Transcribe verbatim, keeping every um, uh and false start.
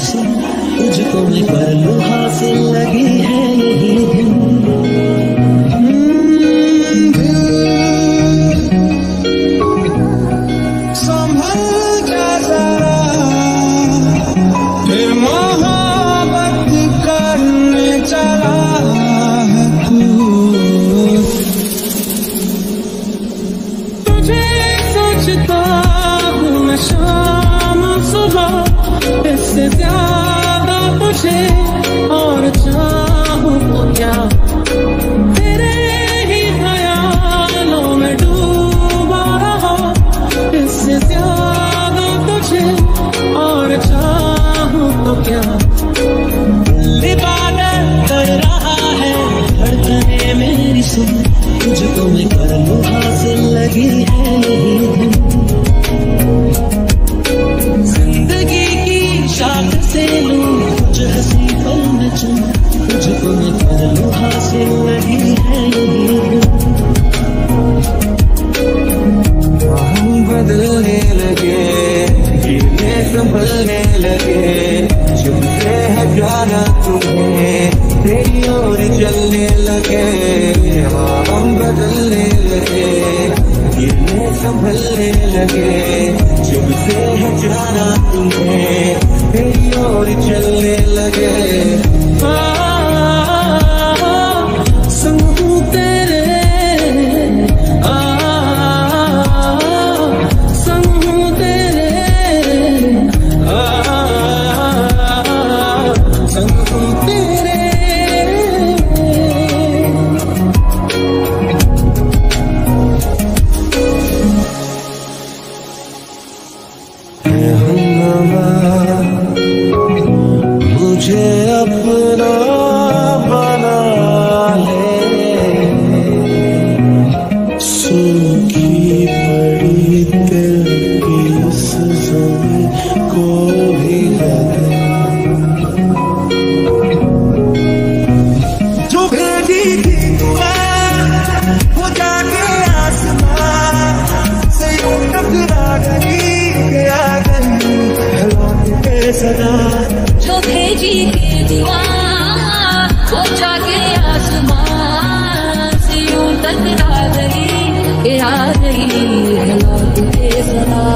सुन, तुझको मैं कर लूं हासिल, लगी है यही धुन। शाम सुबह इससे ज्यादा तुझे और चाहूं तो क्या, तेरे ही ख्यालों में डूबा रहा। इससे ज्यादा तुझे और चाहूं तो क्या, इबादत कर रहा है धड़कने मेरी सुन, तुझको मैं कर लूं हासिल, लगी है यही धुन। जिंदगी की शाख से लूं कुछ हंसी पल में चुन, तुझको मैं कर लूं हासिल, लगी है यही हम बदलने लगे, जीने संभलने लगे, चुप से है जाना तुम्हें, तेरी ओर चलने लगे। हम बदलने लगे, गिरने संभलने लगे, जब से है जाना तुम्हें, तेरी ओर चलने लगे। संग हूँ तेरे, आ, संग हूँ तेरे, आ, संग हूँ तेरे। मुझे अपना बना ले, सूखी पड़ी दिल की उस ज़मीं को भी लगे, जो भेजी थी दुआ वो जाके आसमां से यूं टकरा गई, आ गई लौट के सदा। जो भेजी थी दुआ वो जाके आसमान से यूं टकरा गई, आ गई लौट के सदा।